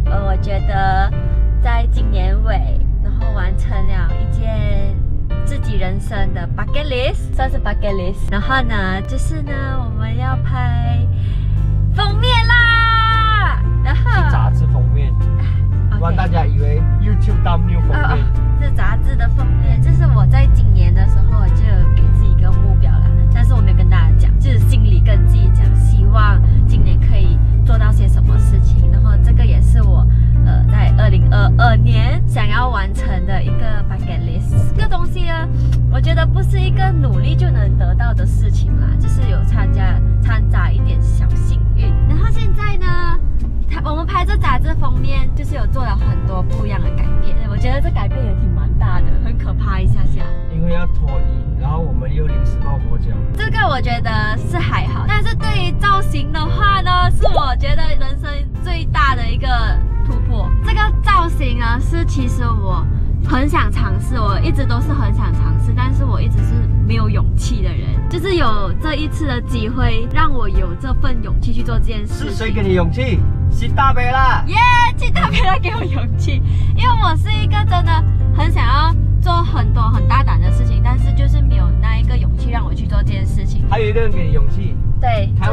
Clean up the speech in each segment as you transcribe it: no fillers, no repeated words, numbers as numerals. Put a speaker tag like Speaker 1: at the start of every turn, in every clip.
Speaker 1: 我觉得在今年尾，然后完成了一件自己人生的 bucket list， 算是 bucket list。然后呢，就是呢，我们要拍封面啦。然后
Speaker 2: 是杂志封面，不然大家以为 YouTube thumbnail 封面。
Speaker 1: 是杂志的封面。这是我在今年的时候就有给自己一个目标啦，但是我没有跟大家讲，就是心里跟自己讲，希望今年可以做到些什么事情。然后这个也是我在2022年想要完成的一个 bucket list。这个东西呢，我觉得不是一个努力就能得到的事情啦，就是有掺杂一点小幸运。然后现在呢，我们拍这杂志封面，就是有做了很多不一样的改变。我觉得这改变也挺蛮大的，很可怕一下下。
Speaker 2: 因为要脱衣，然后我们又临时抱佛脚。
Speaker 1: 这个我觉得是还好，但是对于造型的话呢，是我觉得人生最大的一个突破。这个造型呢，是其实我很想尝试，我一直都是很想尝试，但是我一直是没有勇气的人。就是有这一次的机会，让我有这份勇气去做这件事情。
Speaker 2: 是谁给你勇气？是大杯啦！
Speaker 1: 耶，是大杯啦给我勇气，因为我是一个真的很想要做很多很大胆的事情，但是就是没有那一个勇气让我去做这件事情。
Speaker 2: 还有一个人给你勇气，
Speaker 1: 对，就是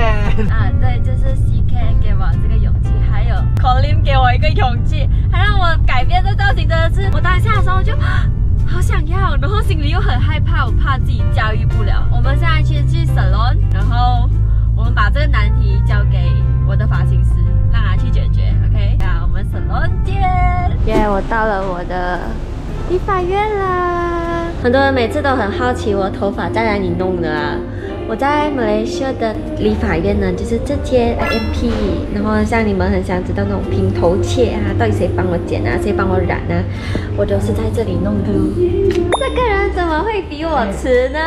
Speaker 2: Kevin
Speaker 1: 对，就是 CK 给我这个勇气，还有 Colin 给我一个勇气，还让我改变这造型，真的是我当下的时候就好想要，然后心里又很害怕，我怕自己驾驭不了。我们现在去 salon， 然后我们把这个难题交给我的发型师，让他去解决。OK， 那我们 salon 见。耶，我到了我的理发院啦！很多人每次都很好奇我头发在哪里弄的啊。我在马来西亚的理发院呢，就是这间 IMP， 然后像你们很想知道那种平头切啊，到底谁帮我剪啊，谁帮我染啊，我都是在这里弄的。这个人怎么会比我迟呢？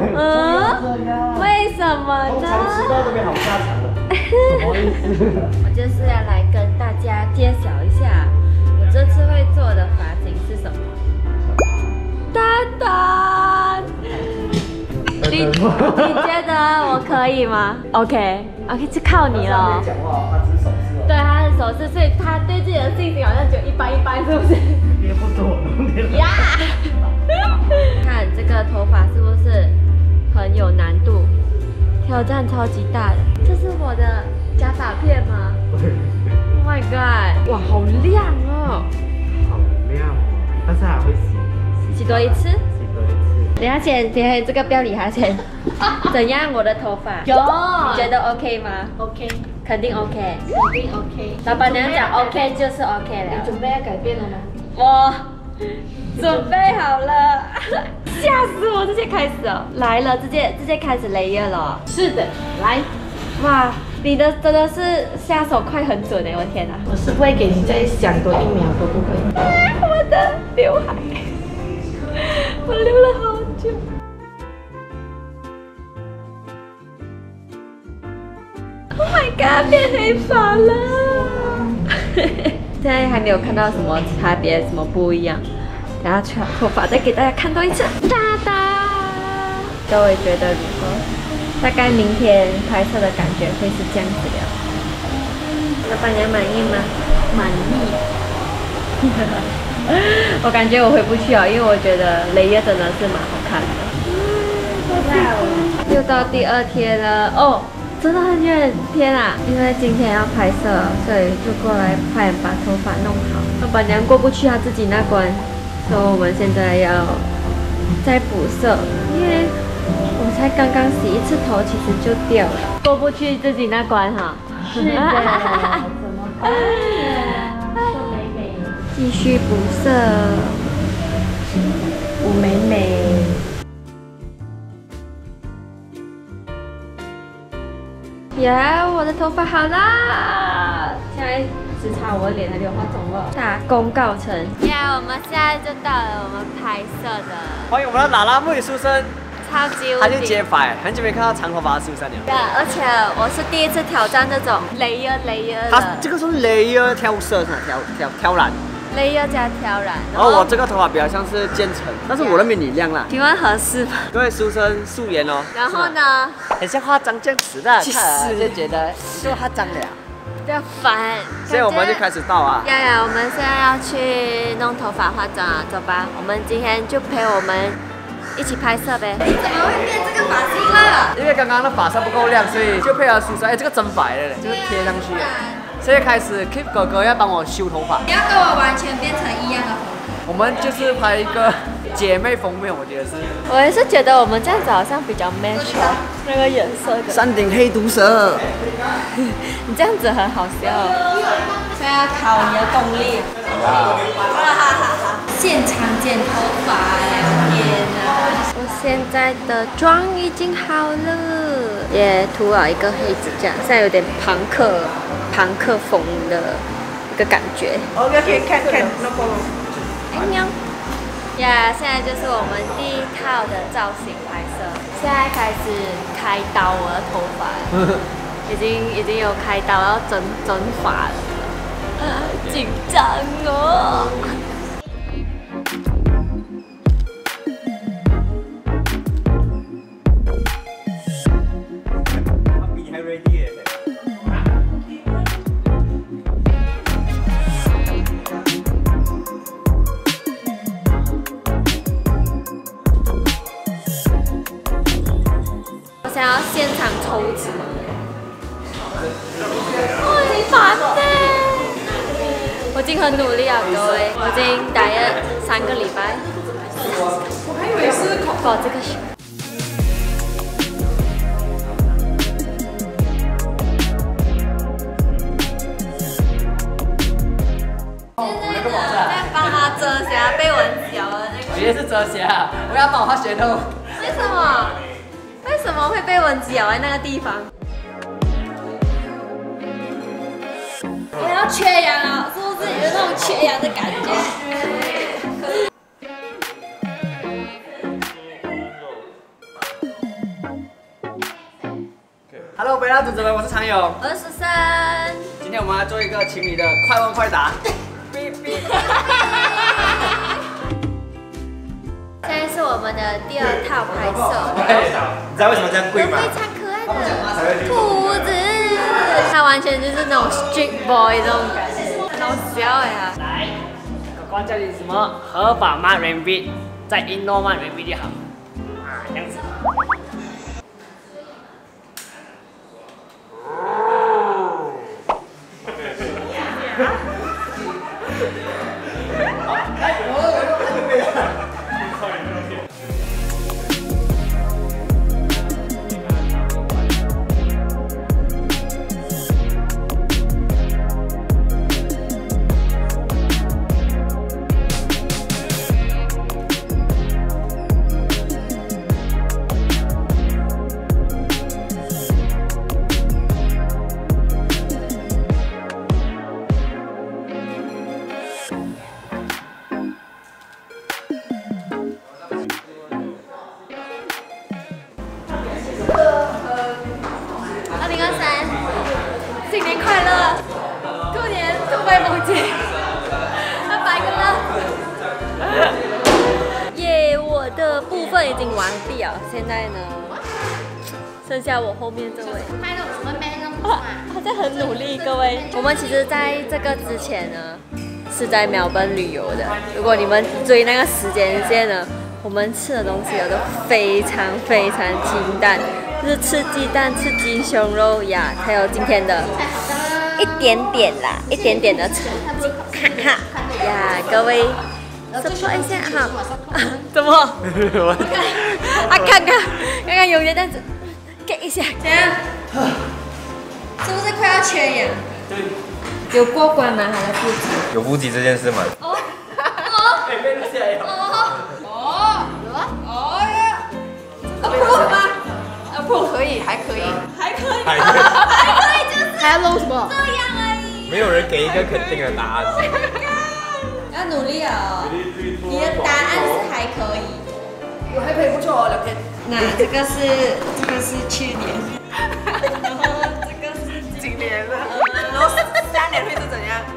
Speaker 1: 为什么呢？
Speaker 2: 常迟到都没好下场了。什么意思？
Speaker 1: 我就是要来跟大家揭晓一下，我这次会做的发型是什么。丹丹，你觉得我可以吗 ？OK， 就靠你了。
Speaker 2: 讲话，他只是手势哦。
Speaker 1: 对，他的手势，所以他对自己的信心好像只有一般，是不是？
Speaker 2: 也不多，
Speaker 1: 呀！看这个头发是不是很有难度？挑战超级大的。这是我的假发片吗 ？Oh my god！ 哇，好亮哦！
Speaker 2: 好亮哦，但是还会洗
Speaker 1: 多一次。
Speaker 2: 洗多一次。
Speaker 1: 等一下这个不要理他先。怎样？我的头发？
Speaker 3: 有，
Speaker 1: 你觉得 OK 吗
Speaker 3: ？OK，
Speaker 1: 肯定 OK。
Speaker 3: 肯定 OK。
Speaker 1: 老板娘讲 OK 就是 OK 了。
Speaker 3: 你准备要改变了吗？
Speaker 1: 我准备好了。吓死我！直接开始哦，来了，直接开始layer了。
Speaker 3: 是的，来。
Speaker 1: 哇，你的真的是下手快很准哎！我的天哪，
Speaker 3: 我是不会给你再想多1秒都不会。
Speaker 1: 我的刘海，我留了好久。Oh my god， 变黑发了！现在还没有看到什么差别，什么不一样。等下吹好头发再给大家看多一次。哒哒，各位觉得如何？大概明天拍摄的感觉会是这样子的。老板娘满意吗？
Speaker 3: 满意。
Speaker 1: 我感觉我回不去了，因为我觉得layer真的是蛮好看的。又到第2天了哦，真的很远，天啊！因为今天要拍摄，所以就过来快点把头发弄好。老板娘过不去她自己那关，所以我们现在要再补色，因为我才刚刚洗一次头，其实就掉了，过不去自己那关哈。
Speaker 3: 是的，怎么办呀？瘦美美，
Speaker 1: 继续补色，
Speaker 3: 武美美。
Speaker 1: 呀，我的头发好啦！现在只差我的脸还没有化妆了。大功告成。呀，我们现在就到了我们拍摄的。
Speaker 2: 欢迎我们的拉拉妹苏生，
Speaker 1: 超级无敌。
Speaker 2: 她去接发，很久没看到长头发的苏生了。
Speaker 1: 对，而且我是第一次挑战这种layer 的。
Speaker 2: 她这个是layer挑色是吗？挑染。
Speaker 1: layer 加挑染。
Speaker 2: 然后我这个头发比较像是渐层，但是我的比你亮啦。
Speaker 1: 请问合适吗？
Speaker 2: 各位书生素颜哦。
Speaker 1: 然后呢？
Speaker 2: 很像化妆这样子的，
Speaker 1: 其实
Speaker 2: 看就觉得就化妆了。
Speaker 1: 不要烦。
Speaker 4: 现在我们就开始到啊。
Speaker 1: 呀，我们现在要去弄头发化妆啊，走吧。我们今天就陪我们一起拍摄呗。你怎么会变这个发型了？
Speaker 4: 因为刚刚的发色不够亮，所以就配合叔叔，哎，这个真白了嘞，就是贴上去。现在开始 ，Keep 哥哥要帮我修头发。
Speaker 1: 你要跟我完全变成一样的风格。
Speaker 4: 我们就是拍一个姐妹封面，我觉得是。
Speaker 1: 我也是觉得我们这样子好像比较 match 那个颜色的。
Speaker 4: 山顶黑毒蛇。
Speaker 1: 你这样子很好笑。现在要考你的功力。现场剪头发，天哪！我现在的妆已经好了，也涂了一个黑指甲，现在有点朋克风的一个感觉。
Speaker 3: OK， 看 ，no problem。
Speaker 1: 哎喵！呀，现在就是我们第一套的造型拍摄，现在开始开刀我的头发，已经有开刀要整发了，紧张哦。想要现场抽脂，很烦呢。我已经很努力了，各位，我已经待了3个礼拜。我还以为是搞这个事。在帮他遮瑕，被蚊子咬了那个。
Speaker 4: 我也是遮瑕，我要帮我画舌头。
Speaker 1: 为什么？为什么会被蚊子咬在那个地方？我要缺氧了，是不是有那种缺氧的感觉
Speaker 4: ？Hello， 北大组织们，我是常勇，
Speaker 1: 我是苏珊。
Speaker 4: 今天我们要做一个情侣的快问快答。
Speaker 1: 现在是我们的第2套拍摄。
Speaker 2: 你知道为什么这样贵吗？
Speaker 1: 非常可爱的兔子，它完全就是那种 street boy 这种感觉，很好笑呀。
Speaker 4: 来，哥哥叫你什么？合法吗 ？Rainbit， 在 indoor 吗 ？Rainbit 就好。啊，这样子。
Speaker 1: 新年快乐，兔年兔拜凤姐，拜个乐。耶，我的部分已经完毕了，现在呢，剩下我后面这位。
Speaker 3: 拍那种什么美那种啊？
Speaker 1: 他在很努力，各位。我们其实在这个之前呢，是在墨尔本旅游的。如果你们追那个时间线呢，我们吃的东西都非常清淡。就是吃鸡蛋、吃鸡胸肉呀，还有今天的一点点的成绩，哈哈呀，各位 support 一下哈。怎么？啊，看看有人这样子，给一下，这样，是不是快要缺氧？
Speaker 2: 对。
Speaker 1: 有过关吗？他的腹肌？
Speaker 2: 有腹肌这件事吗？
Speaker 1: 哦。
Speaker 3: 可以，还可以，就是
Speaker 1: 还要弄什么？
Speaker 3: 这样而已。
Speaker 2: 没有人给一个肯定的答案。
Speaker 1: 要努力哦。你的答案是还可以。
Speaker 3: 我还可以不错哦，2天。
Speaker 1: 那这个是去年，然后这个是
Speaker 3: 今年的，然后3年会是怎样？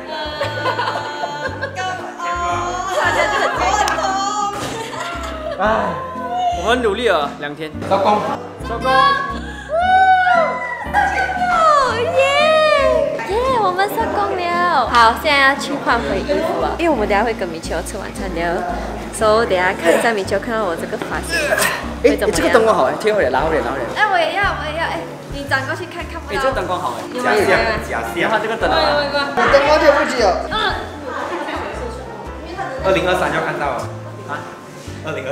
Speaker 1: 大家就很健康。
Speaker 4: 唉，我们努力了2天，
Speaker 2: 收工。
Speaker 1: 哦耶！耶！我成功了。好，现在要去换回衣服了，因为我们等下会跟米秋吃晚餐了，所以等下看一下米秋看到我这个发型会怎么样。
Speaker 4: 这个灯光好哎，贴回来，拿回来，拿回来。
Speaker 1: 哎，我也要，哎，你转过去看看不到。
Speaker 4: 哎，这个灯光好哎，
Speaker 1: 有没有？
Speaker 4: 假象，它这个灯啊，
Speaker 2: 灯光就不只有。
Speaker 5: 2023要看到了啊！2023，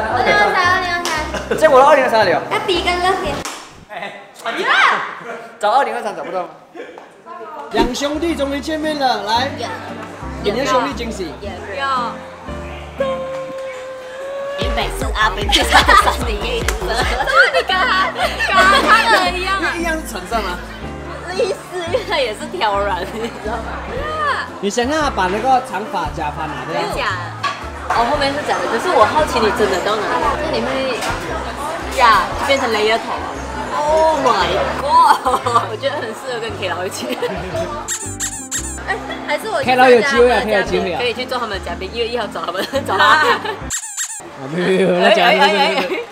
Speaker 4: 结果2023了。
Speaker 1: 要比跟乐天。
Speaker 4: 找2023找不到吗？
Speaker 2: 两兄弟终于见面了，来，给你的兄弟惊喜。
Speaker 1: 有。
Speaker 3: 原本是阿飞配上山的颜色，
Speaker 1: 你跟他的一样啊。
Speaker 4: 一样是橙色吗？
Speaker 3: 类似，因为它也是挑染，你知道吗？
Speaker 2: 你想看他把那个长发假发拿掉？
Speaker 1: 假。
Speaker 3: 哦，后面是假的，可是我好奇你真的到哪里？那你会呀变成 layer 头 ？Oh my god！ 我觉得很适合跟 K 老一起。
Speaker 1: 哎，还是我
Speaker 2: K 老有机会啊，K 有机会啊
Speaker 3: 可。以去做他们的嘉宾，1月1号找他们，找他。
Speaker 2: 没有，那假的。